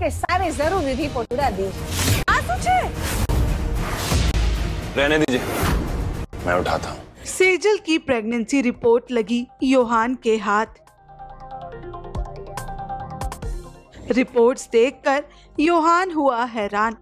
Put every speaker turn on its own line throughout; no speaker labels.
के सारे जरूरी रिपोर्ट उड़ा दी।
रहने दीजिए, मैं उठाता हूँ।
सेजल की प्रेगनेंसी रिपोर्ट लगी योहान के हाथ। रिपोर्ट्स देखकर योहान हुआ हैरान।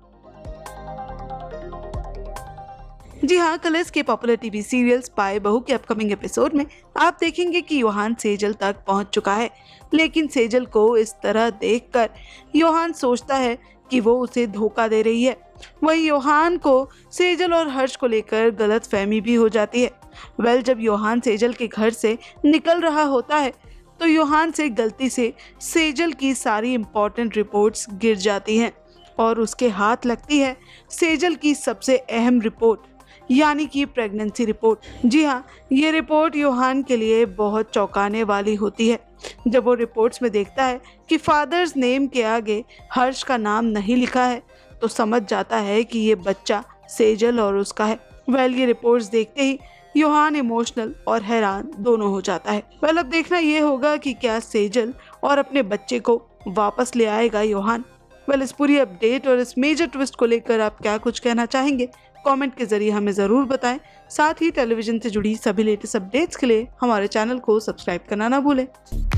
जी हाँ, कलर्स के पॉपुलर टीवी सीरियल स्पाई बहू के अपकमिंग एपिसोड में आप देखेंगे कि योहान सेजल तक पहुंच चुका है, लेकिन सेजल को इस तरह देखकर योहान सोचता है कि वो उसे धोखा दे रही है। वहीं योहान को सेजल और हर्ष को लेकर गलतफहमी भी हो जाती है। जब योहान सेजल के घर से निकल रहा होता है तो योहान से गलती से सेजल की सारी इम्पोर्टेंट रिपोर्ट्स गिर जाती हैं और उसके हाथ लगती है सेजल की सबसे अहम रिपोर्ट, यानी कि प्रेगनेंसी रिपोर्ट। जी हाँ, ये रिपोर्ट योहान के लिए बहुत चौंकाने वाली होती है। जब वो रिपोर्ट्स में देखता है कि फादर्स नेम के आगे हर्ष का नाम नहीं लिखा है तो समझ जाता है कि ये बच्चा सेजल और उसका है। ये रिपोर्ट्स देखते ही योहान इमोशनल और हैरान दोनों हो जाता है। अब देखना ये होगा कि क्या सेजल और अपने बच्चे को वापस ले आएगा योहान। इस पूरी अपडेट और इस मेजर ट्विस्ट को लेकर आप क्या कुछ कहना चाहेंगे, कमेंट के जरिए हमें ज़रूर बताएं। साथ ही टेलीविजन से जुड़ी सभी लेटेस्ट अपडेट्स के लिए हमारे चैनल को सब्सक्राइब करना ना भूलें।